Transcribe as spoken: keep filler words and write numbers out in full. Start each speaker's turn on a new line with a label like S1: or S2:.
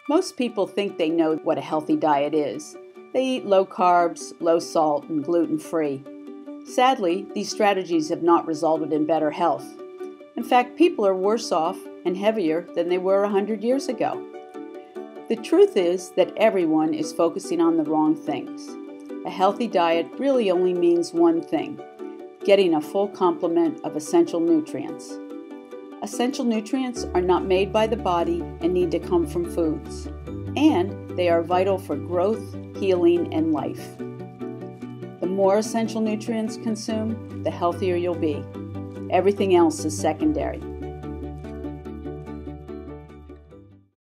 S1: Most people think they know what a healthy diet is. They eat low carbs, low salt, and gluten-free. Sadly, these strategies have not resulted in better health. In fact, people are worse off and heavier than they were one hundred years ago. The truth is that everyone is focusing on the wrong things. A healthy diet really only means one thing: getting a full complement of essential nutrients. Essential nutrients are not made by the body and need to come from foods, and they are vital for growth, healing, and life. The more essential nutrients consumed, the healthier you'll be. Everything else is secondary.